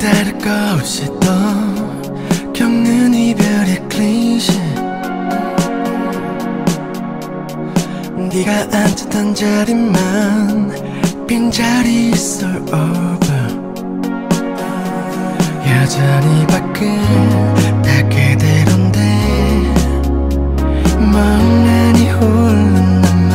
다를 거 없이 또 겪는 이별의 클리셰. 네가 앉았던 자리만 빈자리 all over. 여전히 밖은 다 그대로인데 멍하니 홀로 남아.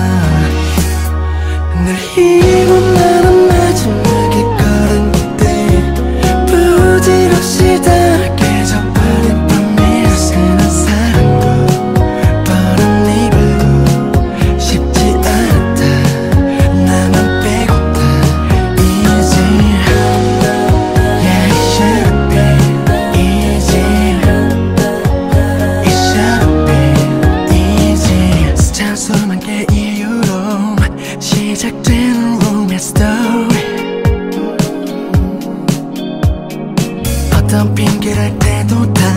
늘 잊고 나는 마지막에 걸은 그때 부질없이 다 깨져버린 promise. 난 사랑도 뻔한 이별도 쉽지 않았다. 나만 빼고 다 easy. Yeah, it should be easy. It should be easy. 숫자 수만 개 이유로 시작되는 romance story. 어떤 핑계를 대도 다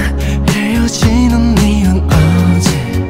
헤어지는 이유는 어제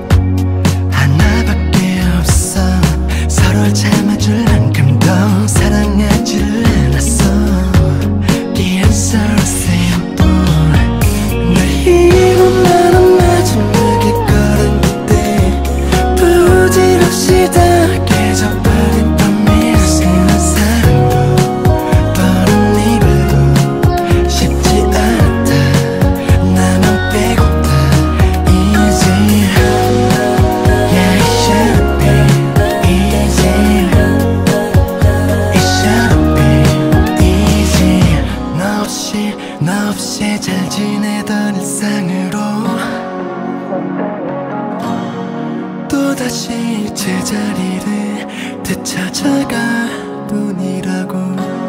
하나밖에 없어. 서로를 참아줄 만큼 더 사랑하질 않았어. The answer is simple. 널 잊고 나는 마지막에 걸은 그때 부질없이 다 깨져버린 promise. 난 사랑도 뻔한 이별도 쉽지 않았다. 나만 빼고 다 easy. Yeah, it should be easy. It should be easy. 너 없이 잘 지내던 일상으로 또다시 제자리를 되찾아가 뿐이라고.